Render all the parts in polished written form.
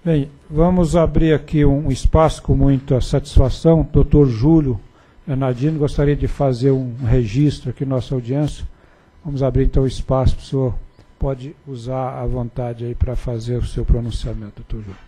Bem, vamos abrir aqui um espaço com muita satisfação. Dr. Júlio Bernardino gostaria de fazer um registro aqui na nossa audiência. Vamos abrir então o espaço, o senhor pode usar à vontade aí para fazer o seu pronunciamento, doutor Júlio.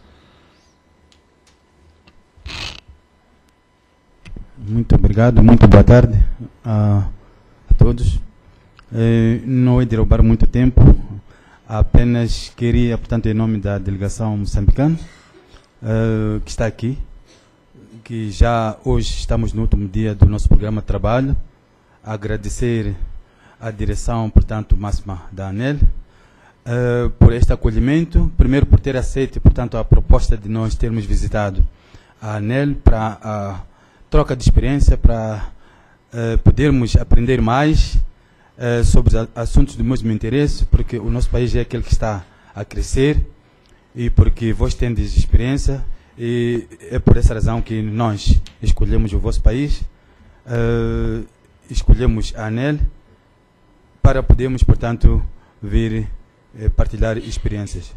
Muito obrigado, muito boa tarde a todos. Não é de roubar muito tempo, apenas queria, portanto, em nome da delegação moçambicana, que está aqui, que já hoje estamos no último dia do nosso programa de trabalho, agradecer à direção, portanto, máxima da ANEL, por este acolhimento, primeiro por ter aceito, portanto, a proposta de nós termos visitado a ANEL para a troca de experiência, para podermos aprender mais sobre os assuntos do mesmo interesse, porque o nosso país é aquele que está a crescer e porque vós tendes experiência, e é por essa razão que nós escolhemos o vosso país, escolhemos a ANEL para podermos, portanto, vir partilhar experiências.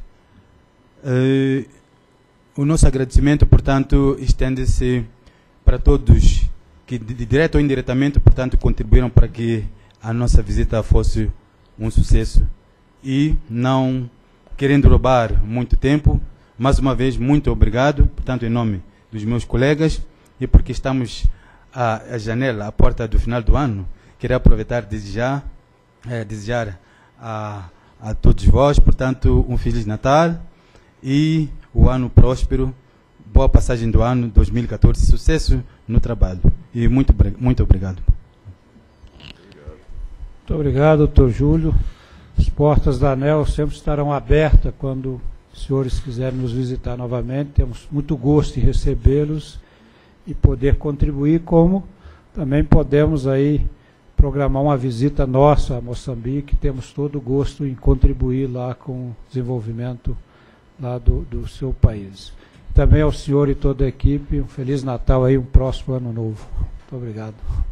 O nosso agradecimento, portanto, estende-se para todos que, direto ou indiretamente, portanto, contribuíram para que a nossa visita fosse um sucesso. E, não querendo roubar muito tempo, mais uma vez, muito obrigado, portanto, em nome dos meus colegas, e porque estamos à janela, à porta do final do ano, queria aproveitar desde já, desejar a todos vós, portanto, um Feliz Natal e o ano próspero, boa passagem do ano 2014, sucesso no trabalho. E muito obrigado. Muito obrigado, doutor Júlio. As portas da ANEL sempre estarão abertas quando os senhores quiserem nos visitar novamente. Temos muito gosto em recebê-los e poder contribuir, como também podemos aí programar uma visita nossa a Moçambique. Temos todo o gosto em contribuir lá com o desenvolvimento lá do seu país. Também ao senhor e toda a equipe, um Feliz Natal aí, um próximo ano novo. Muito obrigado.